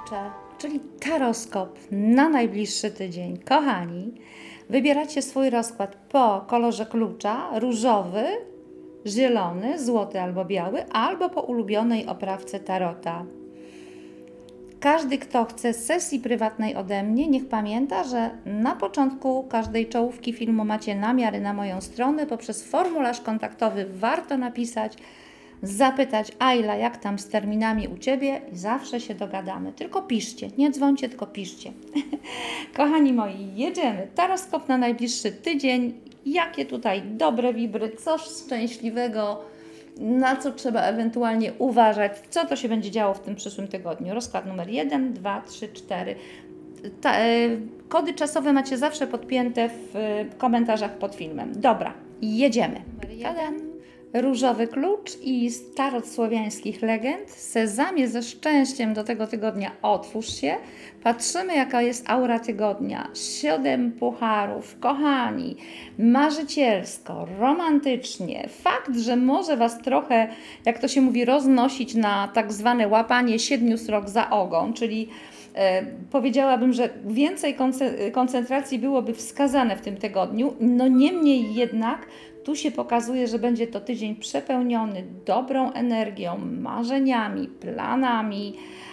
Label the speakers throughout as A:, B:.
A: Tarcze, czyli taroskop na najbliższy tydzień. Kochani, wybieracie swój rozkład po kolorze klucza: różowy, zielony, złoty albo biały, albo po ulubionej oprawce tarota. Każdy, kto chce sesji prywatnej ode mnie, niech pamięta, że na początku każdej czołówki filmu macie namiary na moją stronę. Poprzez formularz kontaktowy warto napisać, zapytać: Ajla, jak tam z terminami u Ciebie? I zawsze się dogadamy. Tylko piszcie, nie dzwońcie, tylko piszcie. Kochani moi, jedziemy. Taroskop na najbliższy tydzień. Jakie tutaj dobre wibry, coś szczęśliwego, na co trzeba ewentualnie uważać, co to się będzie działo w tym przyszłym tygodniu. Rozkład numer 1, 2, 3, 4. Kody czasowe macie zawsze podpięte w komentarzach pod filmem. Dobra, jedziemy. Różowy klucz i tarot słowiańskich legend. Sezamie ze szczęściem do tego tygodnia, otwórz się. Patrzymy, jaka jest aura tygodnia. 7 pucharów. Kochani, marzycielsko, romantycznie. Fakt, że może Was trochę, jak to się mówi, roznosić na tak zwane łapanie 7 srok za ogon, czyli powiedziałabym, że więcej koncentracji byłoby wskazane w tym tygodniu. No niemniej jednak tu się pokazuje, że będzie to tydzień przepełniony dobrą energią, marzeniami, planami,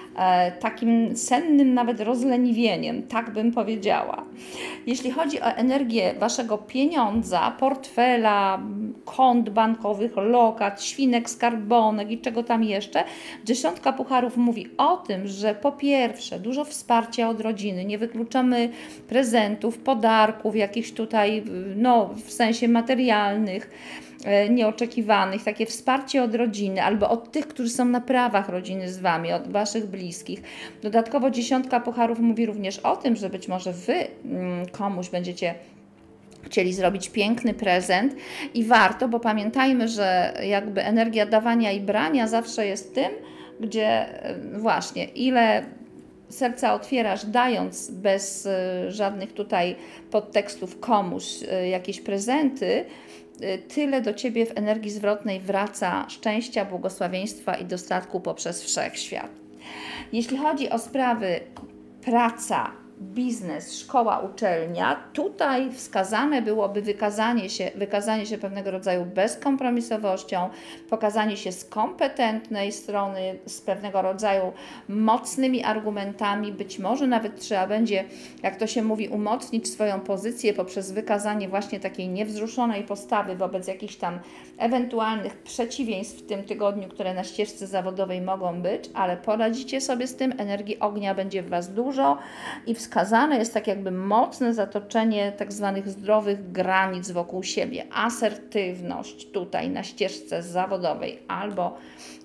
A: takim sennym nawet rozleniwieniem, tak bym powiedziała. Jeśli chodzi o energię Waszego pieniądza, portfela, kont bankowych, lokat, świnek, skarbonek i czego tam jeszcze, 10 pucharów mówi o tym, że po pierwsze dużo wsparcia od rodziny, nie wykluczamy prezentów, podarków, jakichś tutaj, no w sensie materialnych, nieoczekiwanych, takie wsparcie od rodziny albo od tych, którzy są na prawach rodziny z Wami, od Waszych bliskich. Dodatkowo 10 pucharów mówi również o tym, że być może Wy komuś będziecie chcieli zrobić piękny prezent i warto, bo pamiętajmy, że jakby energia dawania i brania zawsze jest tym, gdzie właśnie ile serca otwierasz, dając bez żadnych tutaj podtekstów komuś jakieś prezenty, tyle do Ciebie w energii zwrotnej wraca szczęścia, błogosławieństwa i dostatku poprzez wszechświat. Jeśli chodzi o sprawy praca, biznes, szkoła, uczelnia, tutaj wskazane byłoby wykazanie się pewnego rodzaju bezkompromisowością, pokazanie się z kompetentnej strony, z pewnego rodzaju mocnymi argumentami, być może nawet trzeba będzie, jak to się mówi, umocnić swoją pozycję poprzez wykazanie właśnie takiej niewzruszonej postawy wobec jakichś tam ewentualnych przeciwieństw w tym tygodniu, które na ścieżce zawodowej mogą być, ale poradzicie sobie z tym, energii ognia będzie w Was dużo i wskazane jest tak jakby mocne zatoczenie tak zwanych zdrowych granic wokół siebie, asertywność tutaj na ścieżce zawodowej albo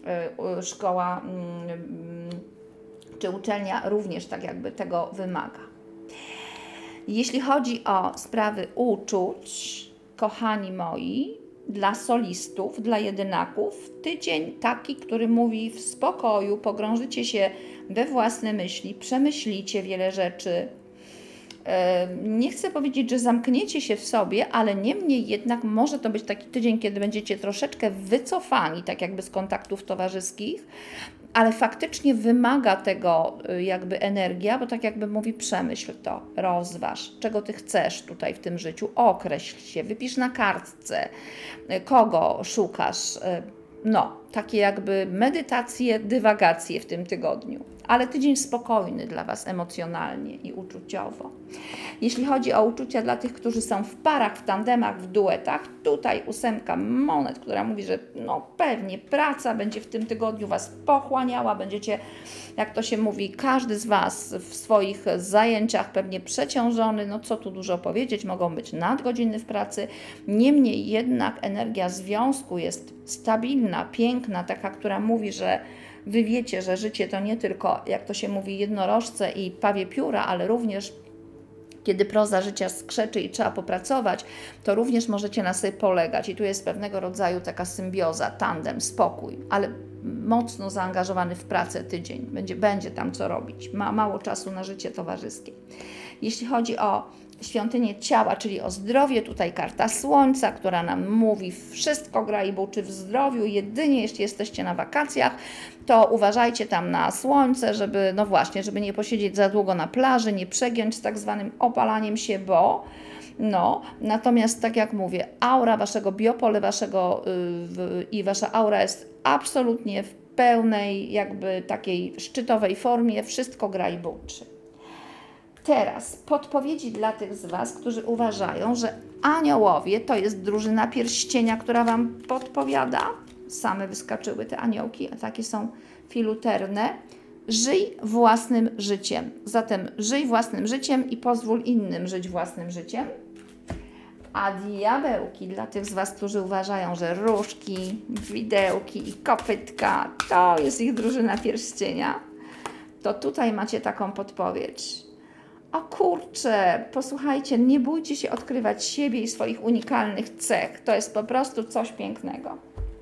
A: szkoła czy uczelnia również tak jakby tego wymaga. Jeśli chodzi o sprawy uczuć, kochani moi, dla solistów, dla jedynaków, tydzień taki, który mówi w spokoju, pogrążycie się we własne myśli, przemyślicie wiele rzeczy. Nie chcę powiedzieć, że zamkniecie się w sobie, ale niemniej jednak może to być taki tydzień, kiedy będziecie troszeczkę wycofani, tak jakby z kontaktów towarzyskich, ale faktycznie wymaga tego jakby energia, bo tak jakby mówi: przemyśl to, rozważ, czego Ty chcesz tutaj w tym życiu, określ się, wypisz na kartce, kogo szukasz, no, takie jakby medytacje, dywagacje w tym tygodniu. Ale tydzień spokojny dla Was emocjonalnie i uczuciowo. Jeśli chodzi o uczucia dla tych, którzy są w parach, w tandemach, w duetach, tutaj 8 monet, która mówi, że no pewnie praca będzie w tym tygodniu Was pochłaniała, będziecie, jak to się mówi, każdy z Was w swoich zajęciach pewnie przeciążony, no co tu dużo powiedzieć, mogą być nadgodziny w pracy, niemniej jednak energia związku jest stabilna, piękna, taka, która mówi, że Wy wiecie, że życie to nie tylko, jak to się mówi, jednorożce i pawie pióra, ale również kiedy proza życia skrzeczy i trzeba popracować, to również możecie na sobie polegać. I tu jest pewnego rodzaju taka symbioza, tandem, spokój. Ale mocno zaangażowany w pracę tydzień, będzie tam co robić, ma mało czasu na życie towarzyskie. Jeśli chodzi o świątynię ciała, czyli o zdrowie, tutaj karta Słońca, która nam mówi, wszystko gra i buczy w zdrowiu, jedynie jeśli jesteście na wakacjach, to uważajcie tam na słońce, żeby, no właśnie, żeby nie posiedzieć za długo na plaży, nie przegiąć z tak zwanym opalaniem się, bo natomiast tak jak mówię, aura waszego biopole, i wasza aura jest absolutnie w pełnej jakby takiej szczytowej formie, wszystko gra i buczy. Teraz podpowiedzi dla tych z was, którzy uważają, że aniołowie to jest drużyna pierścienia, która wam podpowiada. Same wyskoczyły te aniołki, a takie są filuterne. Żyj własnym życiem. Zatem żyj własnym życiem i pozwól innym żyć własnym życiem. A diabełki dla tych z was, którzy uważają, że różki, widełki i kopytka to jest ich drużyna pierścienia, to tutaj macie taką podpowiedź. O kurczę, posłuchajcie, nie bójcie się odkrywać siebie i swoich unikalnych cech. To jest po prostu coś pięknego.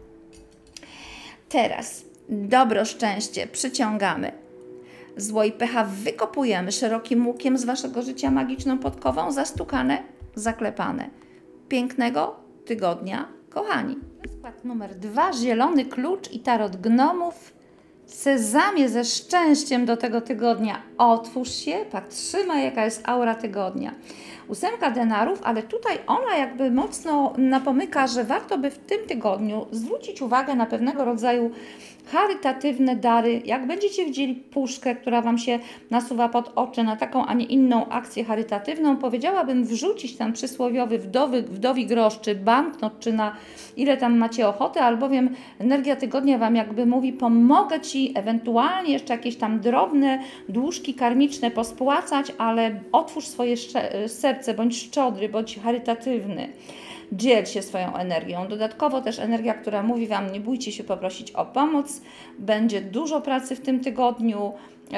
A: Teraz dobro, szczęście przyciągamy. Zło i pecha wykopujemy szerokim łukiem z waszego życia magiczną podkową, zastukane, zaklepane. Pięknego tygodnia, kochani. Skład numer 2, zielony klucz i tarot gnomów. Sezamie ze szczęściem do tego tygodnia. Otwórz się, patrzymy jaka jest aura tygodnia. 8 denarów, ale tutaj ona jakby mocno napomyka, że warto by w tym tygodniu zwrócić uwagę na pewnego rodzaju charytatywne dary. Jak będziecie widzieli puszkę, która wam się nasuwa pod oczy na taką, a nie inną akcję charytatywną, powiedziałabym wrzucić tam przysłowiowy wdowi grosz, czy banknot, czy na ile tam macie ochotę, albowiem energia tygodnia wam jakby mówi, pomogę ci ewentualnie jeszcze jakieś tam drobne dłużki karmiczne pospłacać, ale otwórz swoje serce, bądź szczodry, bądź charytatywny. Dziel się swoją energią. Dodatkowo też energia, która mówi wam, nie bójcie się poprosić o pomoc. Będzie dużo pracy w tym tygodniu.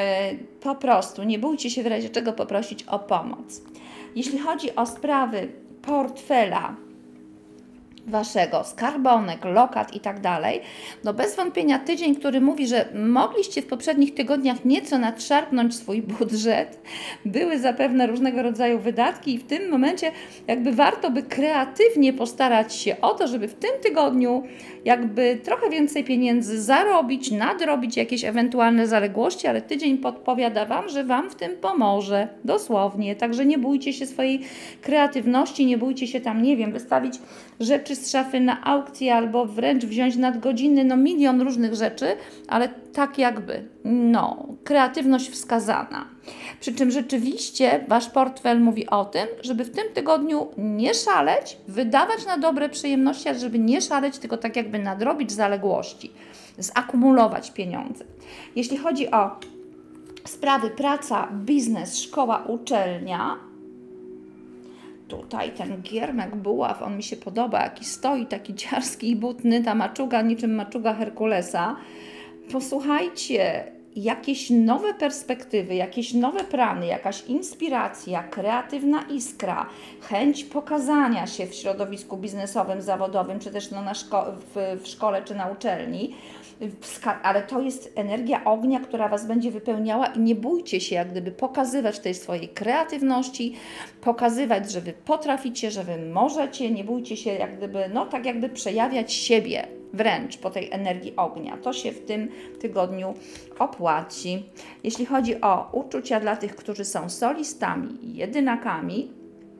A: Po prostu nie bójcie się w razie czego poprosić o pomoc. Jeśli chodzi o sprawy portfela waszego, skarbonek, lokat i tak dalej, no bez wątpienia tydzień, który mówi, że mogliście w poprzednich tygodniach nieco nadszarpnąć swój budżet, były zapewne różnego rodzaju wydatki i w tym momencie jakby warto by kreatywnie postarać się o to, żeby w tym tygodniu jakby trochę więcej pieniędzy zarobić, nadrobić jakieś ewentualne zaległości, ale tydzień podpowiada wam, że wam w tym pomoże, dosłownie, także nie bójcie się swojej kreatywności, nie bójcie się tam, nie wiem, wystawić rzeczy z szafy na aukcję albo wręcz wziąć nadgodziny, no milion różnych rzeczy, ale tak jakby, no, kreatywność wskazana. Przy czym rzeczywiście wasz portfel mówi o tym, żeby w tym tygodniu nie szaleć, wydawać na dobre przyjemności, ale żeby nie szaleć, tylko tak jakby nadrobić zaległości, zakumulować pieniądze. Jeśli chodzi o sprawy praca, biznes, szkoła, uczelnia, tutaj ten giermek buław, on mi się podoba, jaki stoi, taki ciarski i butny, ta maczuga, niczym maczuga Herkulesa. Posłuchajcie, jakieś nowe perspektywy, jakieś nowe plany, jakaś inspiracja, kreatywna iskra, chęć pokazania się w środowisku biznesowym, zawodowym, czy też no w szkole, czy na uczelni, ale to jest energia ognia, która was będzie wypełniała i nie bójcie się jak gdyby pokazywać tej swojej kreatywności, pokazywać, że wy potraficie, że wy możecie, nie bójcie się jak gdyby, no tak jakby przejawiać siebie wręcz po tej energii ognia. To się w tym tygodniu opłaci. Jeśli chodzi o uczucia dla tych, którzy są solistami i jedynakami,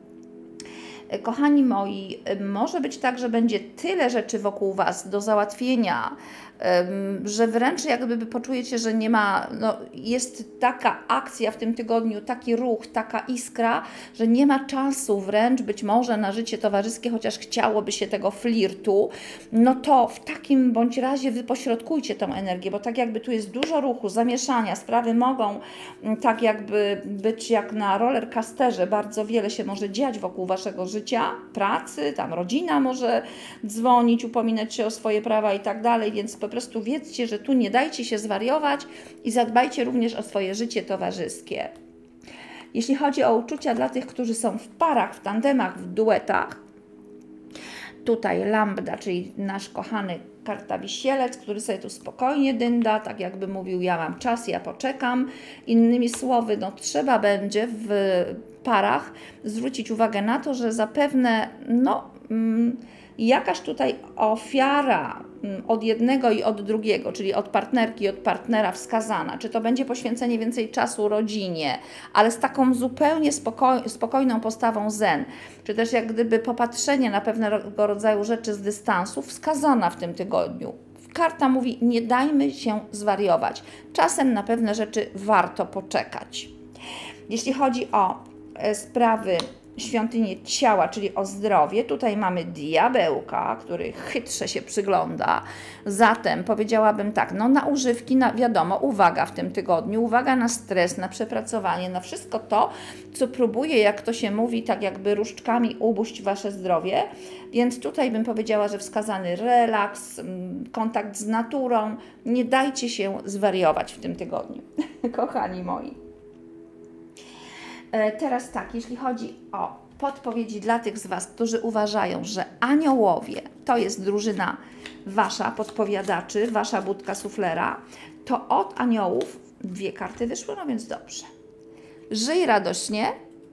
A: kochani moi, może być tak, że będzie tyle rzeczy wokół was do załatwienia, że wręcz jakby poczujecie, że nie ma, no jest taka akcja w tym tygodniu, taki ruch, taka iskra, że nie ma czasu wręcz być może na życie towarzyskie, chociaż chciałoby się tego flirtu, no to w takim bądź razie wy pośrodkujcie tą energię, bo tak jakby tu jest dużo ruchu, zamieszania, sprawy mogą tak jakby być jak na rollercoasterze, bardzo wiele się może dziać wokół waszego życia, pracy, tam rodzina może dzwonić, upominać się o swoje prawa i tak dalej, więc po prostu wiedzcie, że tu nie dajcie się zwariować i zadbajcie również o swoje życie towarzyskie. Jeśli chodzi o uczucia dla tych, którzy są w parach, w tandemach, w duetach, tutaj lambda, czyli nasz kochany karta wisielec, który sobie tu spokojnie dynda, tak jakby mówił, ja mam czas, ja poczekam. Innymi słowy, no trzeba będzie w parach zwrócić uwagę na to, że zapewne jakaś tutaj ofiara od jednego i od drugiego, czyli od partnerki i od partnera wskazana, czy to będzie poświęcenie więcej czasu rodzinie, ale z taką zupełnie spokojną postawą zen, czy też jak gdyby popatrzenie na pewnego rodzaju rzeczy z dystansu, wskazana w tym tygodniu. Karta mówi, nie dajmy się zwariować. Czasem na pewne rzeczy warto poczekać. Jeśli chodzi o sprawy świątyni ciała, czyli o zdrowie, tutaj mamy diabełka, który chytrze się przygląda. Zatem powiedziałabym tak, no na używki, wiadomo, uwaga w tym tygodniu, uwaga na stres, na przepracowanie, na wszystko to, co próbuje, jak to się mówi, tak jakby różdżkami ubość Wasze zdrowie. Więc tutaj bym powiedziała, że wskazany relaks, kontakt z naturą. Nie dajcie się zwariować w tym tygodniu, kochani moi. Teraz tak, jeśli chodzi o podpowiedzi dla tych z Was, którzy uważają, że aniołowie to jest drużyna Wasza, podpowiadaczy, Wasza budka suflera, to od aniołów 2 karty wyszły, no więc dobrze. Żyj radośnie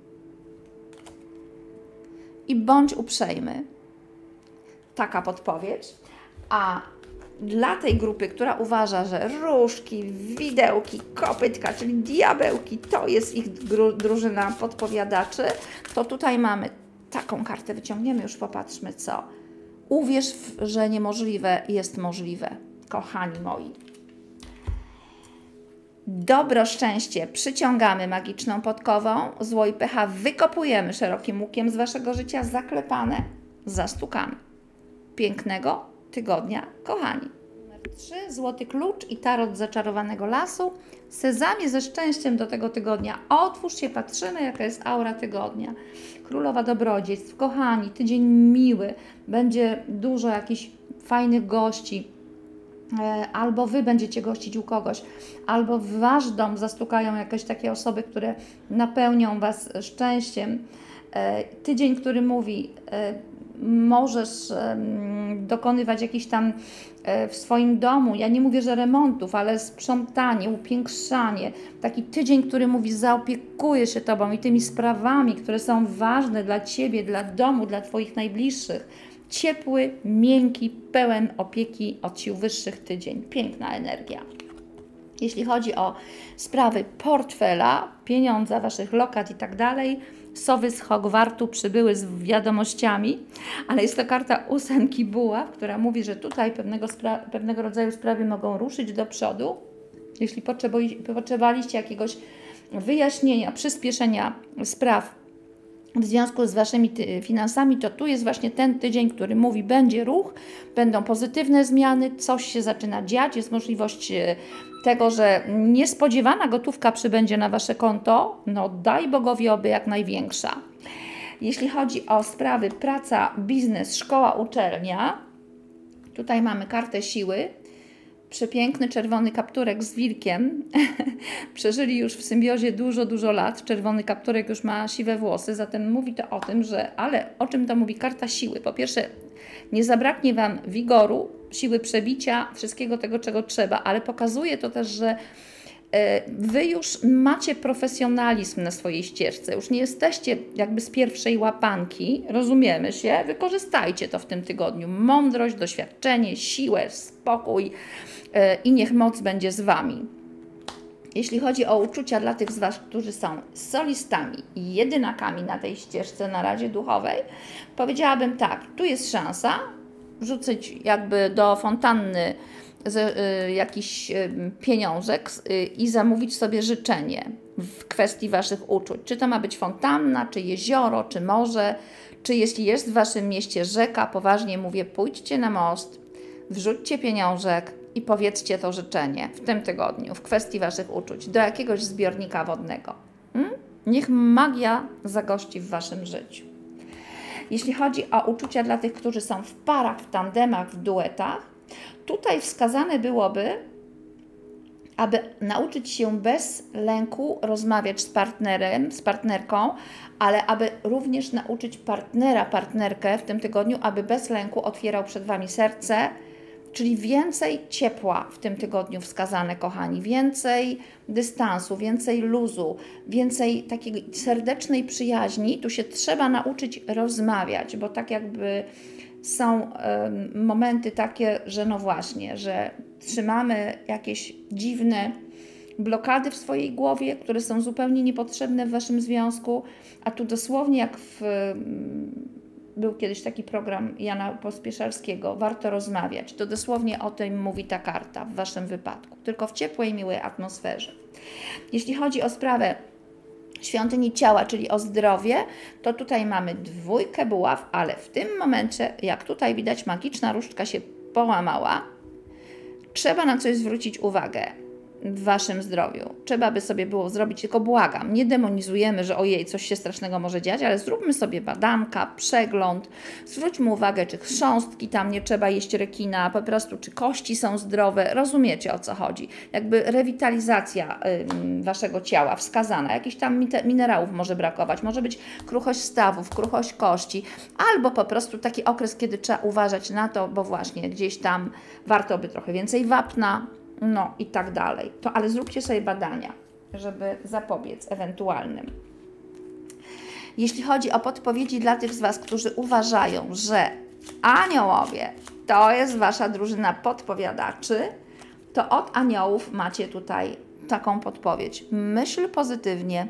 A: i bądź uprzejmy. Taka podpowiedź. A dla tej grupy, która uważa, że różki, widełki, kopytka, czyli diabełki, to jest ich drużyna podpowiadaczy, to tutaj mamy taką kartę, wyciągniemy, już popatrzmy co. Uwierz, że niemożliwe jest możliwe, kochani moi. Dobro, szczęście przyciągamy magiczną podkową, zło i pecha wykopujemy szerokim łukiem z Waszego życia, zaklepane, zastukane. Pięknego tygodnia, kochani. Numer 3, złoty klucz i tarot zaczarowanego lasu. Sezamie ze szczęściem do tego tygodnia. Otwórz się, patrzymy, jaka jest aura tygodnia. Królowa dobrodziejstw, kochani, tydzień miły. Będzie dużo jakichś fajnych gości. Albo Wy będziecie gościć u kogoś, albo w Wasz dom zastukają jakieś takie osoby, które napełnią Was szczęściem. Tydzień, który mówi, możesz dokonywać jakichś tam w swoim domu, ja nie mówię, że remontów, ale sprzątanie, upiększanie. Taki tydzień, który mówi, zaopiekuję się Tobą i tymi sprawami, które są ważne dla Ciebie, dla domu, dla Twoich najbliższych. Ciepły, miękki, pełen opieki od sił wyższych tydzień. Piękna energia. Jeśli chodzi o sprawy portfela, pieniądza, Waszych lokat i tak dalej, sowy z Hogwartu przybyły z wiadomościami, ale jest to karta 8 buław, która mówi, że tutaj pewnego rodzaju sprawy mogą ruszyć do przodu. Jeśli potrzebowaliście jakiegoś wyjaśnienia, przyspieszenia spraw w związku z Waszymi finansami, to tu jest właśnie ten tydzień, który mówi, będzie ruch, będą pozytywne zmiany, coś się zaczyna dziać, jest możliwość tego, że niespodziewana gotówka przybędzie na Wasze konto, no daj Bogowi oby jak największa. Jeśli chodzi o sprawy praca, biznes, szkoła, uczelnia, tutaj mamy kartę siły, przepiękny czerwony kapturek z wilkiem. Przeżyli już w symbiozie dużo lat. Czerwony kapturek już ma siwe włosy, zatem mówi to o tym, że... Ale o czym to mówi? Karta siły. Po pierwsze, nie zabraknie Wam wigoru, siły przebicia, wszystkiego tego, czego trzeba, ale pokazuje to też, że Wy już macie profesjonalizm na swojej ścieżce, już nie jesteście jakby z pierwszej łapanki, rozumiemy się, wykorzystajcie to w tym tygodniu. Mądrość, doświadczenie, siłę, spokój i niech moc będzie z Wami. Jeśli chodzi o uczucia dla tych z Was, którzy są solistami i jedynakami na tej ścieżce na Radzie Duchowej, powiedziałabym tak, tu jest szansa wrzucić jakby do fontanny jakiś pieniążek i zamówić sobie życzenie w kwestii Waszych uczuć. Czy to ma być fontanna, czy jezioro, czy morze, czy jeśli jest w Waszym mieście rzeka, poważnie mówię, pójdźcie na most, wrzućcie pieniążek i powiedzcie to życzenie w tym tygodniu w kwestii Waszych uczuć do jakiegoś zbiornika wodnego. Niech magia zagości w Waszym życiu. Jeśli chodzi o uczucia dla tych, którzy są w parach, w tandemach, w duetach, tutaj wskazane byłoby, aby nauczyć się bez lęku rozmawiać z partnerem, z partnerką, ale aby również nauczyć partnera, partnerkę w tym tygodniu, aby bez lęku otwierał przed Wami serce Czyli więcej ciepła w tym tygodniu wskazane, kochani, więcej dystansu, więcej luzu, więcej takiej serdecznej przyjaźni. Tu się trzeba nauczyć rozmawiać, bo tak jakby są momenty takie, że no właśnie, że trzymamy jakieś dziwne blokady w swojej głowie, które są zupełnie niepotrzebne w Waszym związku, a tu dosłownie jak był kiedyś taki program Jana Pospieszalskiego, warto rozmawiać. To dosłownie o tym mówi ta karta w Waszym wypadku, tylko w ciepłej, miłej atmosferze. Jeśli chodzi o sprawę świątyni ciała, czyli o zdrowie, to tutaj mamy 2 buław, ale w tym momencie, jak tutaj widać, magiczna różdżka się połamała. Trzeba na coś zwrócić uwagę w Waszym zdrowiu. Trzeba by sobie było zrobić, tylko błagam, nie demonizujemy, że ojej, coś się strasznego może dziać, ale zróbmy sobie badanka, przegląd, zwróćmy uwagę, czy chrząstki tam nie trzeba jeść rekina, po prostu czy kości są zdrowe, rozumiecie, o co chodzi. Jakby rewitalizacja Waszego ciała wskazana, jakichś tam minerałów może brakować, może być kruchość stawów, kruchość kości, albo po prostu taki okres, kiedy trzeba uważać na to, bo właśnie gdzieś tam warto by trochę więcej wapna, no i tak dalej. To, ale zróbcie sobie badania, żeby zapobiec ewentualnym. Jeśli chodzi o podpowiedzi dla tych z Was, którzy uważają, że aniołowie to jest Wasza drużyna podpowiadaczy, to od aniołów macie tutaj taką podpowiedź. Myśl pozytywnie.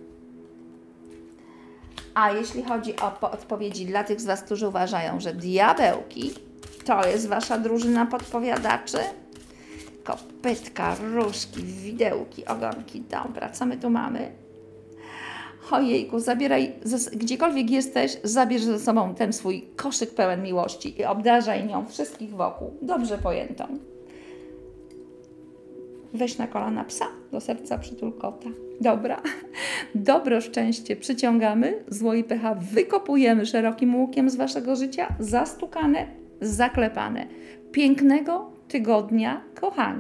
A: A jeśli chodzi o odpowiedzi dla tych z Was, którzy uważają, że diabełki to jest Wasza drużyna podpowiadaczy, kopytka, różki, widełki, ogonki. Dobra, co my tu mamy? Ojejku, zabieraj, gdziekolwiek jesteś, zabierz ze sobą ten swój koszyk pełen miłości i obdarzaj nią wszystkich wokół, dobrze pojętą. Weź na kolana psa, do serca przytul kota. Dobra. Dobro, szczęście przyciągamy, zło i pecha wykopujemy szerokim łukiem z Waszego życia, zastukane, zaklepane. Pięknego tygodnia, kochani.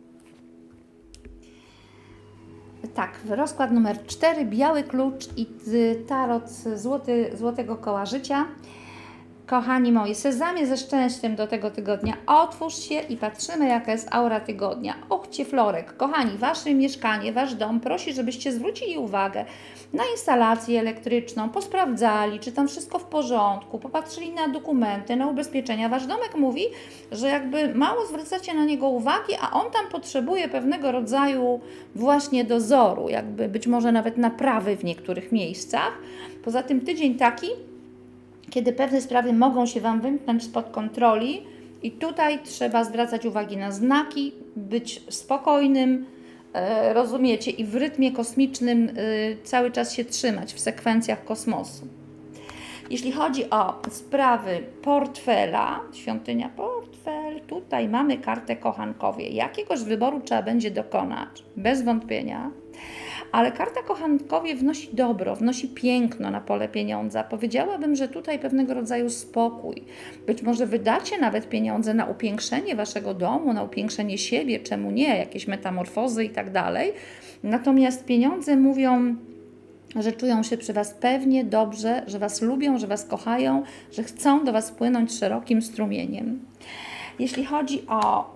A: Tak, rozkład numer 4, biały klucz i tarot złotego koła życia. Kochani moi, sezamie ze szczęściem do tego tygodnia. Otwórz się i patrzymy, jaka jest aura tygodnia. Ochcie florek. Kochani, Wasze mieszkanie, Wasz dom prosi, żebyście zwrócili uwagę na instalację elektryczną, posprawdzali, czy tam wszystko w porządku, popatrzyli na dokumenty, na ubezpieczenia. Wasz domek mówi, że jakby mało zwracacie na niego uwagi, a on tam potrzebuje pewnego rodzaju właśnie dozoru, jakby być może nawet naprawy w niektórych miejscach. Poza tym tydzień taki, kiedy pewne sprawy mogą się Wam wymknąć spod kontroli i tutaj trzeba zwracać uwagi na znaki, być spokojnym, rozumiecie, i w rytmie kosmicznym cały czas się trzymać w sekwencjach kosmosu. Jeśli chodzi o sprawy portfela, świątynia portfel, tutaj mamy kartę kochankowie. Jakiegoś wyboru trzeba będzie dokonać, bez wątpienia. Ale karta kochankowie wnosi dobro, wnosi piękno na pole pieniądza. Powiedziałabym, że tutaj pewnego rodzaju spokój. Być może wydacie nawet pieniądze na upiększenie Waszego domu, na upiększenie siebie, czemu nie, jakieś metamorfozy i tak dalej. Natomiast pieniądze mówią, że czują się przy Was pewnie, dobrze, że Was lubią, że Was kochają, że chcą do Was płynąć szerokim strumieniem. Jeśli chodzi o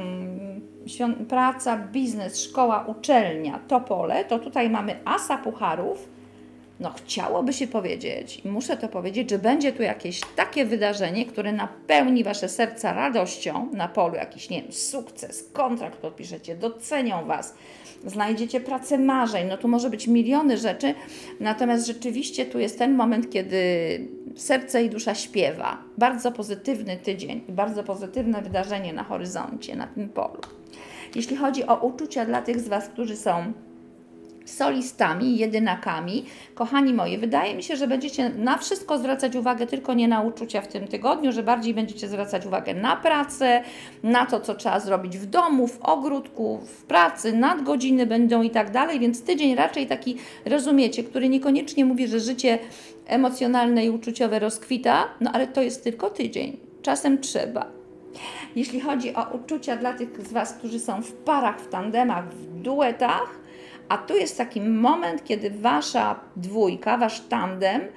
A: praca, biznes, szkoła, uczelnia, to pole, to tutaj mamy asa pucharów. No chciałoby się powiedzieć, i muszę to powiedzieć, że będzie tu jakieś takie wydarzenie, które napełni Wasze serca radością na polu, jakiś, nie wiem, sukces, kontrakt podpiszecie, docenią Was, znajdziecie pracę marzeń, no tu może być miliony rzeczy, natomiast rzeczywiście tu jest ten moment, kiedy serce i dusza śpiewa. Bardzo pozytywny tydzień i bardzo pozytywne wydarzenie na horyzoncie, na tym polu. Jeśli chodzi o uczucia dla tych z Was, którzy są solistami, jedynakami, kochani moi, wydaje mi się, że będziecie na wszystko zwracać uwagę, tylko nie na uczucia w tym tygodniu, że bardziej będziecie zwracać uwagę na pracę, na to, co trzeba zrobić w domu, w ogródku, w pracy, nadgodziny będą i tak dalej, więc tydzień raczej taki, rozumiecie, który niekoniecznie mówi, że życie emocjonalne i uczuciowe rozkwita, no ale to jest tylko tydzień, czasem trzeba. Jeśli chodzi o uczucia dla tych z Was, którzy są w parach, w tandemach, w duetach, a tu jest taki moment, kiedy Wasza dwójka, Wasz tandem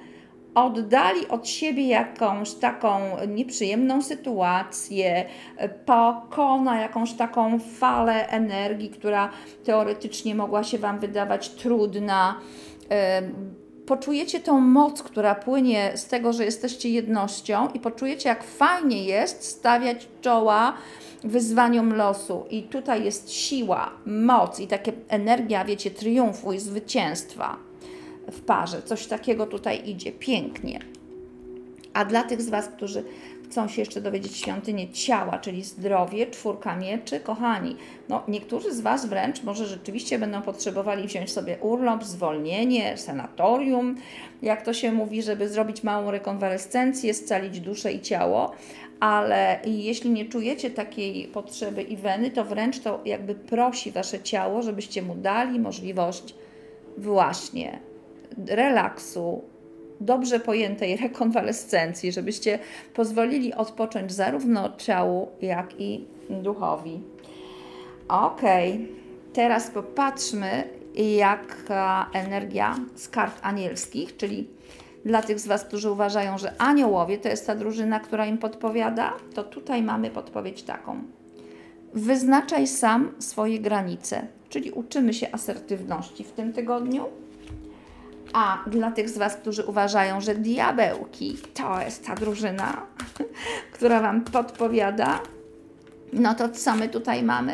A: oddali od siebie jakąś taką nieprzyjemną sytuację, pokona jakąś taką falę energii, która teoretycznie mogła się Wam wydawać trudna. Poczujecie tą moc, która płynie z tego, że jesteście jednością i poczujecie, jak fajnie jest stawiać czoła wyzwaniom losu. I tutaj jest siła, moc i taka energia, wiecie, triumfu i zwycięstwa w parze. Coś takiego tutaj idzie pięknie. A dla tych z Was, którzy chcą się jeszcze dowiedzieć świątynię ciała, czyli zdrowie, 4 mieczy, kochani, no niektórzy z Was wręcz może rzeczywiście będą potrzebowali wziąć sobie urlop, zwolnienie, sanatorium, jak to się mówi, żeby zrobić małą rekonwalescencję, scalić duszę i ciało, ale jeśli nie czujecie takiej potrzeby i weny, to wręcz to jakby prosi Wasze ciało, żebyście mu dali możliwość właśnie relaksu, dobrze pojętej rekonwalescencji, żebyście pozwolili odpocząć zarówno ciału, jak i duchowi. Ok, teraz popatrzmy, jaka energia z kart anielskich, czyli dla tych z Was, którzy uważają, że aniołowie to jest ta drużyna, która im podpowiada, to tutaj mamy podpowiedź taką. Wyznaczaj sam swoje granice, czyli uczymy się asertywności w tym tygodniu. A dla tych z Was, którzy uważają, że diabełki to jest ta drużyna, która Wam podpowiada, no to co my tutaj mamy?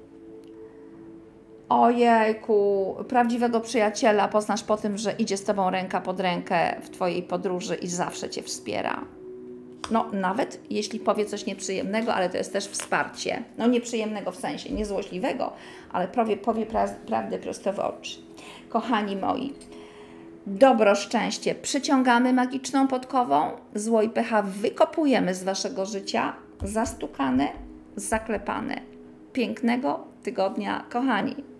A: Ojejku, prawdziwego przyjaciela poznasz po tym, że idzie z Tobą ręka pod rękę w Twojej podróży i zawsze Cię wspiera. No nawet jeśli powie coś nieprzyjemnego, ale to jest też wsparcie. No nieprzyjemnego w sensie, niezłośliwego, ale powie prawdę prosto w oczy. Kochani moi, dobro, szczęście przyciągamy magiczną podkową, zło i pecha wykopujemy z Waszego życia, zastukane, zaklepane. Pięknego tygodnia, kochani.